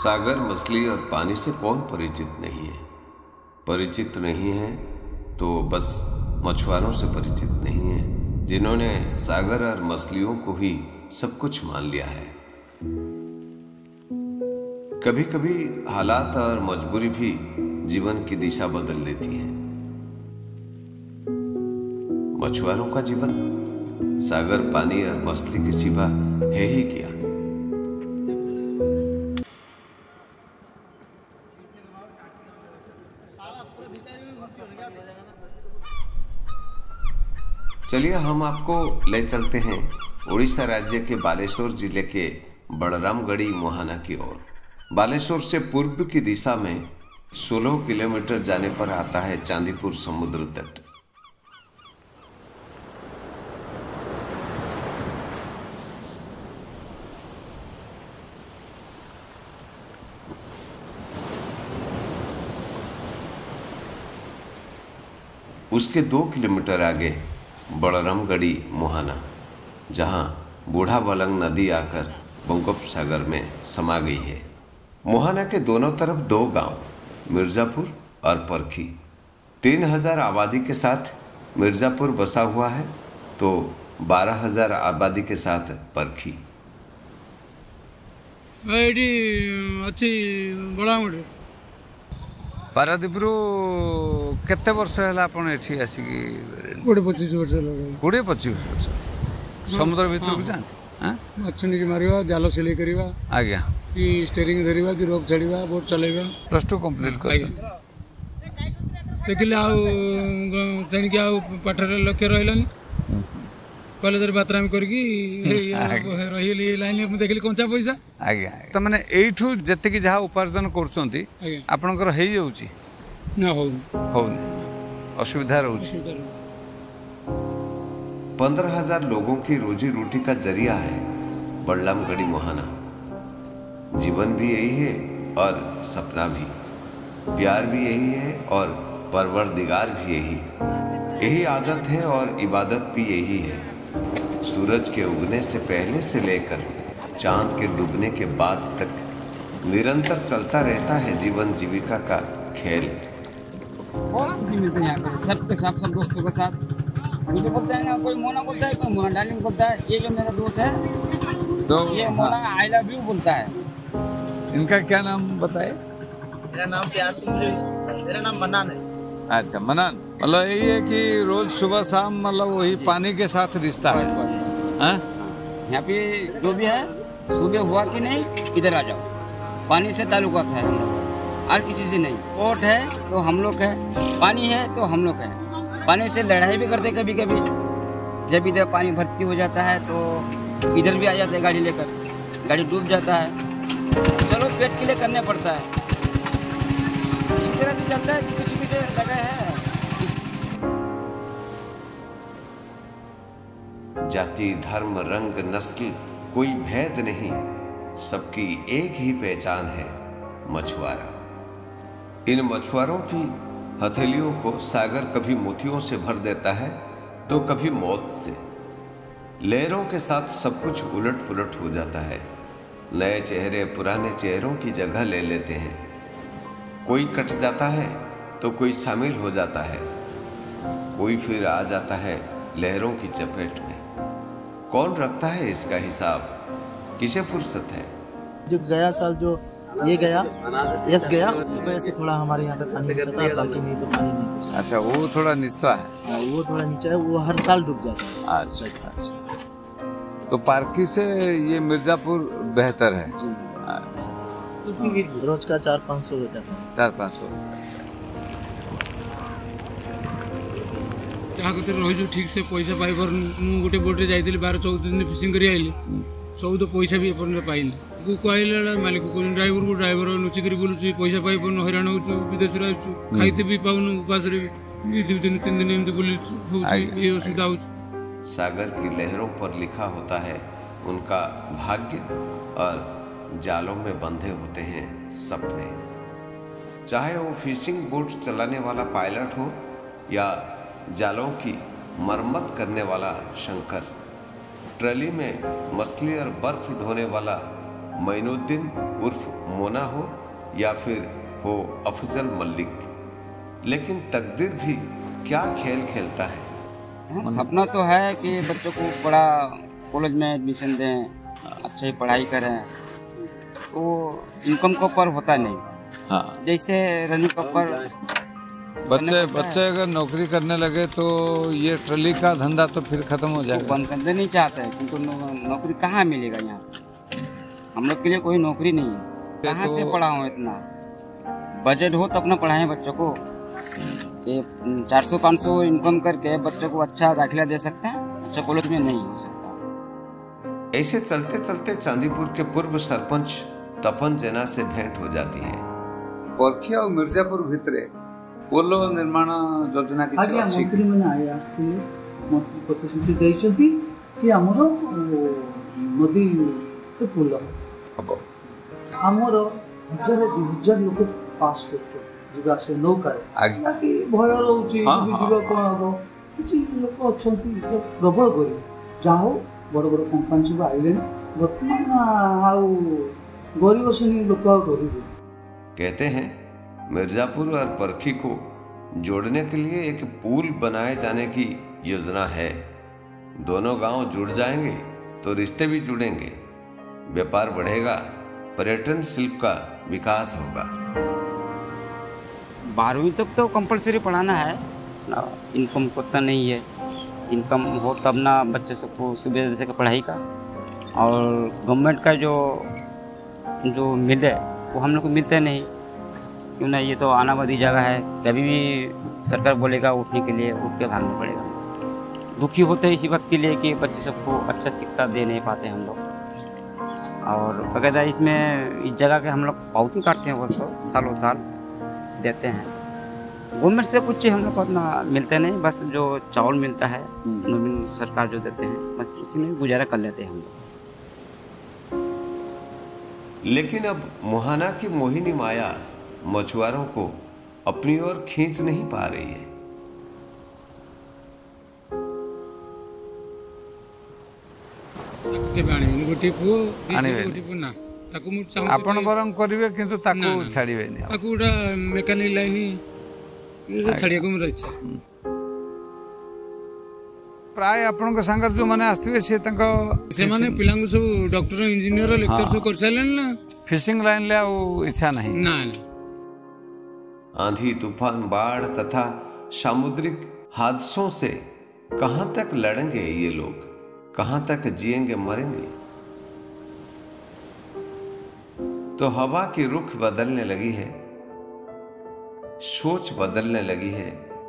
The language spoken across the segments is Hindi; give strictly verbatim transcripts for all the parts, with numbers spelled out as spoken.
सागर, मछली और पानी से कौन परिचित नहीं है। परिचित नहीं है तो बस मछुआरों से परिचित नहीं है, जिन्होंने सागर और मछलियों को ही सब कुछ मान लिया है। कभी कभी हालात और मजबूरी भी जीवन की दिशा बदल देती है। मछुआरों का जीवन सागर, पानी और मछली के सिवा है ही क्या। चलिए हम आपको ले चलते हैं उड़ीसा राज्य के बालेश्वर जिले के बड़रामगढ़ी मोहाना की ओर। बालेश्वर से पूर्व की दिशा में सोलह किलोमीटर जाने पर आता है चांदीपुर समुद्र तट। उसके दो किलोमीटर आगे बड़रामगढ़ी मोहाना, जहां बूढ़ा बलंग नदी आकर बंगोपसागर में समा गई है। मोहाना के दोनों तरफ दो गांव, मिर्जापुर और परखी। तीन हजार आबादी के साथ मिर्जापुर बसा हुआ है तो बारह हजार आबादी के साथ परखी। पारादीपरू केते वर्ष है आपण एठी आसिकी? कोड़े पच्चीस वर्ष कोड़े पच्चीस वर्ष समुद्र भीतर को जाते हैं। मछली की मारिवा, जाल सिलाई करिवा, आज्ञा कि स्टीयरिंग धरिवा, कि रोप छाड़िवा, बोट चलाइवा। प्लस टू कंप्लीट कर देखिले आउ तेणिक आउ पाठर लक्ष्य रहिलानी। कॉलेज रे बातरामी करकी रही लाइन देखिले कंचा पैसा। आज्ञा तो माने एठू जते कि जहा उपार्जन करछंती आपनकर हेई जाउची ना हो हो असुविधा रहउची। पंद्रह हजार लोगों की रोजी रोटी का जरिया है बड़रामगढ़ी मोहाना। जीवन भी यही है और सपना भी, प्यार भी यही है और परवरदिगार भी यही यही आदत है और इबादत भी यही है। सूरज के उगने से पहले से लेकर चांद के डूबने के बाद तक निरंतर चलता रहता है जीवन जीविका का खेल। खुशी मिलती है यहाँ पे सबके साथ, सब दोस्तों के साथ। मुझे बोलता है ना, कोई मोना बोलता है, कोई मोना डार्लिंग बोलता है। ये जो मेरा दोस्त है तो ये मोना आई लव यू बोलता है। इनका क्या नाम बताए? मेरा नाम प्यार सिंह है। मेरा नाम मनान है। अच्छा मनान, मतलब यही है कि रोज सुबह शाम मतलब वही पानी के साथ रिश्ता है। यहाँ पे जो भी है सुबह हुआ कि नहीं इधर आ जाओ, पानी से ताल्लुकात है हम लोग, और किसी से नहीं। पोर्ट है तो हम लोग है, पानी है तो हम लोग है। पानी से लड़ाई भी करते कभी कभी, जब इधर पानी भर्ती हो जाता है तो इधर भी आ जाते हैं गाड़ी लेकर, गाड़ी डूब जाता है, चलो पेट के लिए करना पड़ता है। इसी तरह से चलता है, किसी किसी से लगा है। जाति, धर्म, रंग, नस्ल कोई भेद नहीं, सबकी एक ही पहचान है, मछुआरा। इन मछुआरों की हथेलियों को सागर कभी मोतियों से भर देता है तो कभी मौत से। लहरों के साथ सब कुछ उलट पुलट हो जाता है। नए चेहरे पुराने चेहरों की जगह ले लेते हैं। कोई कट जाता है तो कोई शामिल हो जाता है, कोई फिर आ जाता है लहरों की चपेट में। कौन रखता है इसका हिसाब? किसे फुर्सत है? जो गया साल जो ये गया यस गया उसकी वजह से थोड़ा हमारे यहाँ पे पानी नीचा था, बाकी नहीं तो पानी नहीं। अच्छा वो थोड़ा नीचा है। हाँ, वो थोड़ा नीचा है, वो हर साल डूब जाता है। अच्छा अच्छा, तो पार्की से ये मिर्जापुर बेहतर है जी। अच्छा, रोज का चार पाँच सौ हो जाता है। चार पाँच सौ रही ठीक से पैसा पाई पार। गोटे बोटे जाइली बारह चौदह दिन फिशिंग कर आइली, चौदह पैसा भी एपर्यंत पाइनी। कहला मालिक ड्राइवर को ड्राइवर नुचिक बुलूँ, पैसा पाई पान, हैरान हो विदेश खाईते भी पाऊन, उपास दो दिन तीन दिन एमती बुली ये असुविधा हो। सागर की लहरों पर लिखा होता है उनका भाग्य और जालों में बंधे होते हैं सपने। चाहे वो फिशिंग बोट चलाने वाला पायलट हो या जालों की मरम्मत करने वाला शंकर, ट्रॉली में मछली और बर्फ ढोने वाला मोइनुद्दीन उर्फ मोना हो या फिर हो अफजल मलिक, लेकिन तकदीर भी क्या खेल खेलता है। हाँ, सपना तो है कि बच्चों को बड़ा कॉलेज में एडमिशन दें, अच्छी पढ़ाई करें, तो इनकम के ऊपर होता नहीं। हाँ, जैसे रनी कपर बच्चे बच्चे अगर नौकरी करने लगे तो ये ट्रली का धंधा तो फिर खत्म हो जाएगा। बंद करना नहीं चाहते हैं, क्योंकि नौकरी कहाँ मिलेगा यहाँ पे। हम लोग के लिए कोई नौकरी नहीं है, कहाँ तो... से पढ़ाऊँ इतना। बजट हो तो अपना पढ़ाएं बच्चों को। ये चार सौ पाँच सौ इनकम करके बच्चों को अच्छा दाखिला दे सकते हैं, अच्छा कॉलेज में नहीं हो सकता। ऐसे चलते चलते चांदीपुर के पूर्व सरपंच तपन जेना से भेंट हो जाती है। पर्खिया और मिर्जापुर भितरे पोलो निर्माण योजना की आज्ञा मंत्री मैंने आए आसथिले मंत्री प्रतिश्रुति देइछंती कि हमरो नदी पे पोल हबो। हमरो हजार दु हजार लोक पास करछो जीवा से नौकार आज्ञा कि भय रहउची हाँ, कि हाँ। जीवा कोन हबो। किछि लोक अछंती प्रबल गरीब जाहो बड़ बड़ कंपनी सब आइले वर्तमान आउ गरीब श्रेणी लोक रहिबे। कहते हैं मिर्जापुर और परखी को जोड़ने के लिए एक पुल बनाए जाने की योजना है। दोनों गांव जुड़ जाएंगे तो रिश्ते भी जुड़ेंगे, व्यापार बढ़ेगा, पर्यटन शिल्प का विकास होगा। बारहवीं तक तो कंपलसरी पढ़ाना है ना, इनकम उतना नहीं है। इनकम हो तब ना बच्चे सबको सुबह से पढ़ाई का, और गवर्नमेंट का जो जो मिले वो हम लोग को मिलते नहीं। क्यों ना, ये तो आनाबादी जगह है, कभी भी सरकार बोलेगा उठने के लिए उठ के भागना पड़ेगा। दुखी होते हैं इसी बात के लिए कि बच्चे सबको अच्छा शिक्षा दे नहीं पाते हम लोग। और बकायदा इसमें इस जगह के हम लोग बहुत ही काटते हैं, वर्षों सालों साल देते हैं। गवर्नमेंट से कुछ हम लोग को उतना मिलते नहीं, बस जो चावल मिलता है नवीन सरकार जो देते हैं, बस उसी में गुजारा कर लेते हैं हम लोग। लेकिन अब मुहाना की मोहिनी माया मछुआरों को अपनी ओर खींच नहीं पा रही है। गोटे पुओ आनिबेनी। गोटे पुओ ना ताकू मु चाहूँ आपण बरं करिवे किंतु ताकू ना, ना। छाड़िबेनी। ताकू गोटा मेकानिक लाइन छाड़िया को मोर इच्छा। प्राय आपण के संगर जो माने आस्थिबे से तंक से माने पिलांगु सब डॉक्टर इंजीनियर लेक्चर सब कर साइलन ना। फिशिंग लाइन ले आउ इच्छा नहीं। ना ना आंधी तूफान बाढ़ तथा सामुद्रिक हादसों से कहां तक लड़ेंगे ये लोग, कहां तक जिएंगे मरेंगे। तो हवा की रुख बदलने लगी है, सोच बदलने लगी है।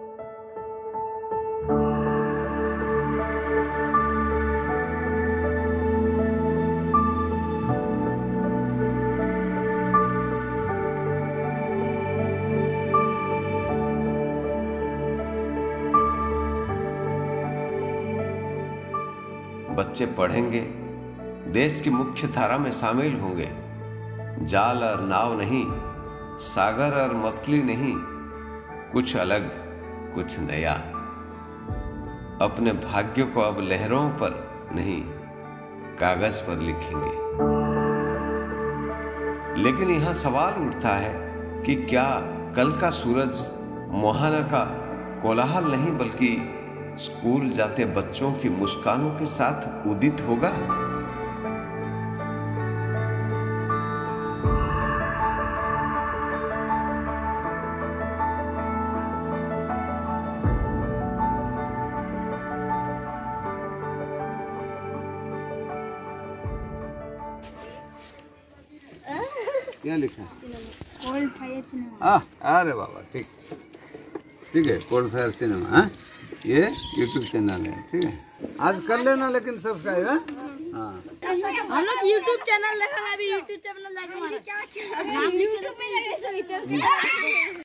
बच्चे पढ़ेंगे, देश की मुख्य धारा में शामिल होंगे। जाल और नाव नहीं, सागर और मछली नहीं, कुछ अलग, कुछ नया। अपने भाग्य को अब लहरों पर नहीं, कागज पर लिखेंगे। लेकिन यहां सवाल उठता है कि क्या कल का सूरज मोहाना का कोलाहल नहीं बल्कि स्कूल जाते बच्चों की मुस्कानों के साथ उदित होगा। क्या लिखा है? Cold fire cinema. आ, अरे बाबा ठीक ठीक है, कोल्ड फायर सिनेमा। हाँ, ये यूट्यूब चैनल है, ठीक है। आज कर लेना लेकिन सब्सक्राइब। हाँ, हम लोग यूट्यूब चैनल लगा, अभी यूट्यूब चैनल लगा, नाम यूट्यूब में लगे सभी तो